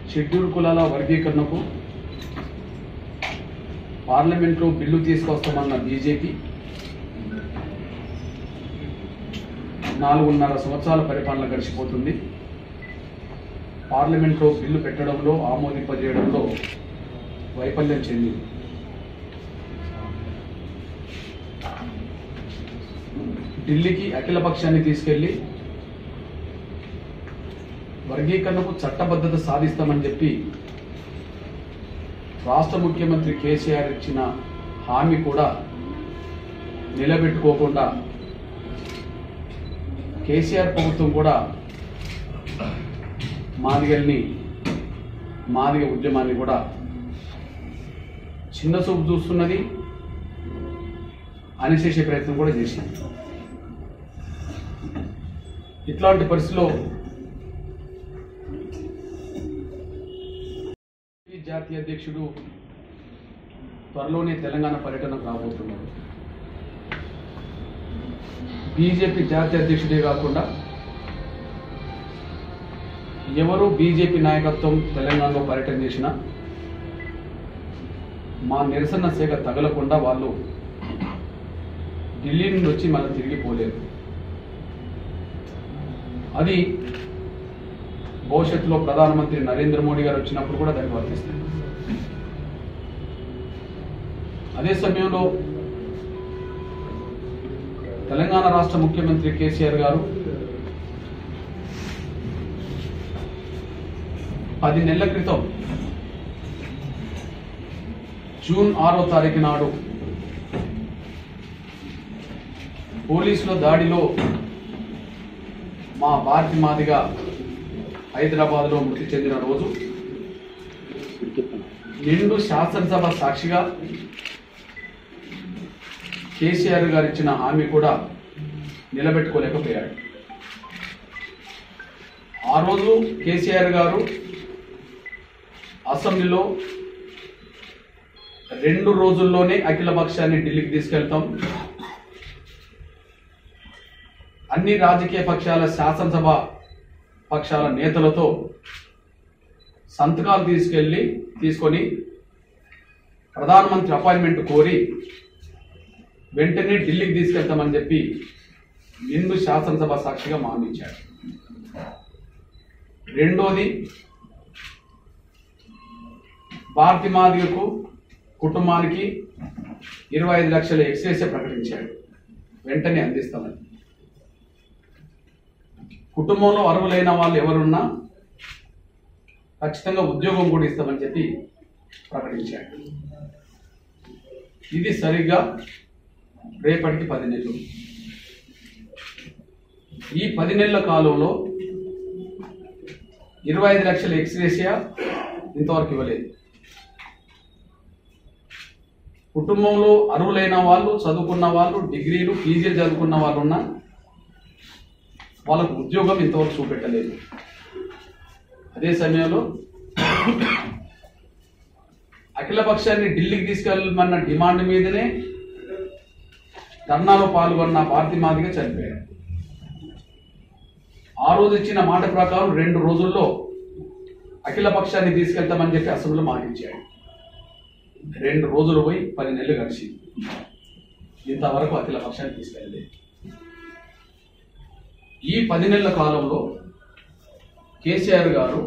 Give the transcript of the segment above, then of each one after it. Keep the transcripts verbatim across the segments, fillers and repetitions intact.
Schedule కులాల వర్గీకరణకు పార్లమెంట్లో బిల్లు తీసుకొస్తామన్న బీజేపీ నాలుగున్నర సంవత్సరాల పరిపాలన గడిచిపోతుంది. పార్లమెంట్లో బిల్లు పెట్టడంలో ఆమోదింపజేయడంలో వైఫల్యం చెందింది. ఢిల్లీకి అఖిలపక్షాన్ని తీసుకెళ్లి వర్గీకరణకు చట్టబద్ధత సాధిస్తామని చెప్పి రాష్ట్ర ముఖ్యమంత్రి కేసీఆర్ ఇచ్చిన హామీ కూడా నిలబెట్టుకోకుండా కేసీఆర్ ప్రభుత్వం కూడా మాదిగల్ని మాదిగ ఉద్యమాన్ని కూడా చిన్న చూపు చూస్తున్నది, అణిచేసే ప్రయత్నం కూడా చేసింది. ఇట్లాంటి పరిస్థితిలో జాతీయ అధ్యక్షుడు త్వరలోనే తెలంగాణ పర్యటనకు రాబోతున్నారు. బీజేపీ జాతీయ అధ్యక్షుడే కాకుండా ఎవరు బీజేపీ నాయకత్వం తెలంగాణలో పర్యటన చేసినా మా నిరసన శాఖ తగలకుండా వాళ్ళు ఢిల్లీ నుండి వచ్చి మళ్ళీ తిరిగిపోలేరు. అది భవిష్యత్తులో ప్రధానమంత్రి నరేంద్ర మోడీ గారు వచ్చినప్పుడు కూడా దానికి వర్తిస్తుంది. అదే సమయంలో తెలంగాణ రాష్ట్ర ముఖ్యమంత్రి కేసీఆర్ గారు పది నెలల క్రితం జూన్ ఆరో తారీఖు నాడు పోలీసుల దాడిలో మా భారతి మాదిగ హైదరాబాద్లో మృతి చెందిన రోజు నిండు శాసనసభ సాక్షిగా కేసీఆర్ గారు ఇచ్చిన హామీ కూడా నిలబెట్టుకోలేకపోయాడు. ఆ రోజు కేసీఆర్ గారు అసెంబ్లీలో రెండు రోజుల్లోనే అఖిల పక్షాన్ని ఢిల్లీకి తీసుకెళ్తాం, అన్ని రాజకీయ పక్షాల శాసనసభ పక్షాల నేతలతో సంతకాలు తీసుకెళ్లి తీసుకొని ప్రధానమంత్రి అపాయింట్మెంట్ కోరి వెంటనే ఢిల్లీకి తీసుకెళ్తామని చెప్పి నిండు శాసనసభ సాక్షిగా హామీ ఇచ్చాడు. రెండోది, భారతి మాదిగకు కుటుంబానికి ఇరవై ఐదు లక్షల ఎక్స్గ్రేషియా ప్రకటించాడు, వెంటనే అందిస్తామని. కుటుంబంలో అర్హులైన వాళ్ళు ఎవరున్నా ఖచ్చితంగా ఉద్యోగం కూడా ఇస్తామని చెప్పి ప్రకటించాడు. ఇది సరిగ్గా రేపటికి పది నెలలు. ఈ పది నెలల కాలంలో ఇరవై ఐదు లక్షల ఎక్స్గ్రేషియా ఇంతవరకు ఇవ్వలేదు. కుటుంబంలో అర్హులైన వాళ్ళు, చదువుకున్న వాళ్ళు, డిగ్రీలు పీజీలు చదువుకున్న వాళ్ళు ఉన్నా వాళ్ళకు ఉద్యోగం ఇంతవరకు చూపెట్టలేదు. అదే సమయంలో అఖిల పక్షాన్ని ఢిల్లీకి తీసుకెళ్ళమన్న డిమాండ్ మీదనే ధర్నాలో పాల్గొన్న భారతి మాదిగ చనిపోయాడు. ఆ రోజు ఇచ్చిన మాట ప్రకారం రెండు రోజుల్లో అఖిల పక్షాన్ని తీసుకెళ్తామని చెప్పి అసెంబ్లీలో మాట ఇచ్చాడు. రెండు రోజులు పోయి పది నెలలు గడిచింది, ఇంతవరకు అఖిల పక్షాన్ని తీసుకెళ్ళలేదు. ఈ పది నెలల కాలంలో కేసీఆర్ గారు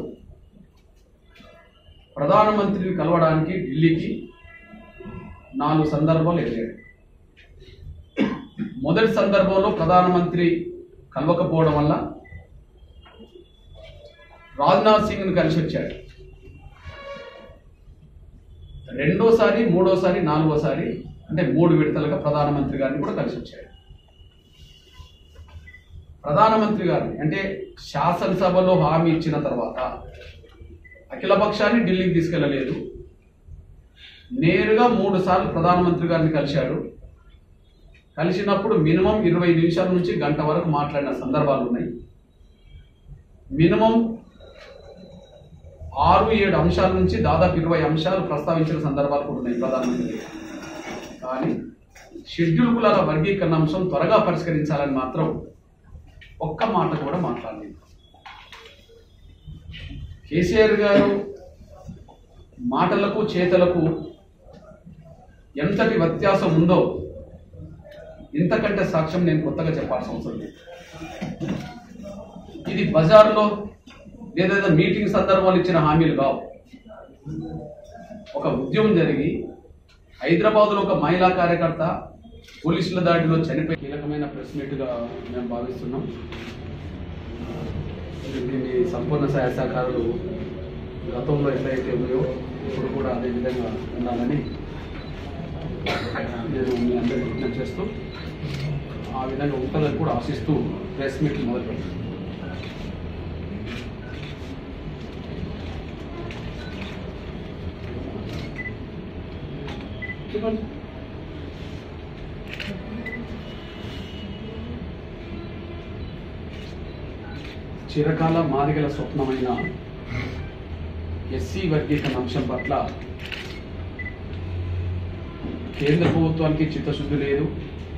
ప్రధానమంత్రిని కలవడానికి ఢిల్లీకి నాలుగు సందర్భాలు వెళ్ళాడు. మొదటి సందర్భంలో ప్రధానమంత్రి కలవకపోవడం వల్ల రాజ్నాథ్ సింగ్ని కలిసి వచ్చాడు. రెండోసారి, మూడోసారి, నాలుగోసారి అంటే మూడు విడతలుగా ప్రధానమంత్రి గారిని కూడా కలిసి వచ్చాడు. ప్రధానమంత్రి గారిని అంటే శాసనసభలో హామీ ఇచ్చిన తర్వాత అఖిల పక్షాన్ని ఢిల్లీకి తీసుకెళ్లలేదు. నేరుగా మూడు సార్లు ప్రధానమంత్రి గారిని కలిశాడు. కలిసినప్పుడు మినిమం ఇరవై నిమిషాల నుంచి గంట వరకు మాట్లాడిన సందర్భాలు ఉన్నాయి. మినిమం ఆరు ఏడు అంశాల నుంచి దాదాపు ఇరవై అంశాలు ప్రస్తావించిన సందర్భాలు కూడా ఉన్నాయి ప్రధానమంత్రి. కానీ షెడ్యూల్ కులాల వర్గీకరణ అంశం త్వరగా పరిష్కరించాలని మాత్రం ఒక్క మాట కూడా మాట్లాడలేదు. కేసీఆర్ గారు మాటలకు చేతలకు ఎంతటి వ్యత్యాసం ఉందో ఇంతకంటే సాక్ష్యం నేను కొత్తగా చెప్పాల్సిన అవసరం లేదు. ఇది బజార్లో లేదా మీటింగ్ సందర్భాలు ఇచ్చిన హామీలు కావు. ఒక ఉద్యమం జరిగి హైదరాబాద్లో ఒక మహిళా కార్యకర్త పోలీసుల దాడిలో చనిపోయి కీలకమైన ప్రెస్ మీట్గా మేము భావిస్తున్నాం. దీన్ని సంపూర్ణ సహాయ సహకారాలు గతంలో ఎట్లయితే ఉన్నాయో ఇప్పుడు కూడా అదే విధంగా ఉండాలని నేను మీ అందరికీ విజ్ఞప్తి చేస్తూ ఆ విధంగా ఉంటుందని కూడా ఆశిస్తూ ప్రెస్ మీట్లు మొదలుపెట్టాను. చిరకాల మాదిగల స్వప్నమైన ఎస్సీ వర్గీకరణ అంశం పట్ల కేంద్ర ప్రభుత్వానికి చిత్తశుద్ధి లేదు,